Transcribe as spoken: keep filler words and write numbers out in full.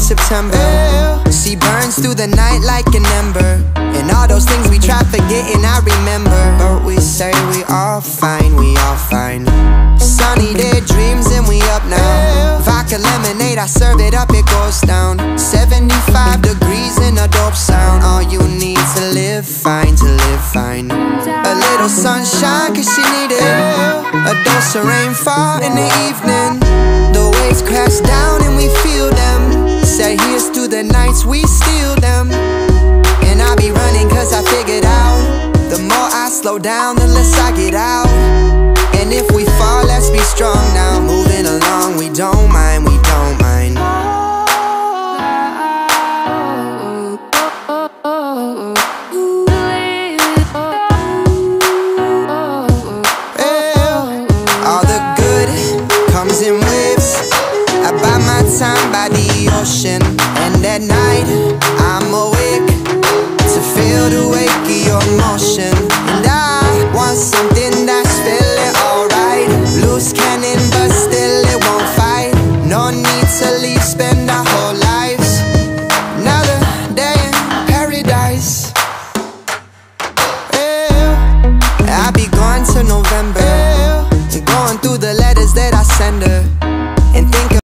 September. She burns through the night like an ember, and all those things we try forgetting I remember. But we say we all fine, we all fine. Sunny day dreams and we up now. Vodka lemonade, I serve it up, it goes down. Seventy-five degrees in a dope sound. All you need to live fine, to live fine. A little sunshine cause she need it. A dose of rainfall in the evening. The waves crash down and we feel them. Say here's to the nights we steal them. And I be running cause I figured out, the more I slow down, the less I get out. And if we fall, let's be strong now. Moving along, we don't mind, we don't mind. All the good comes in waves. I buy my time by the ocean, and at night I'm awake to feel the wake of your motion.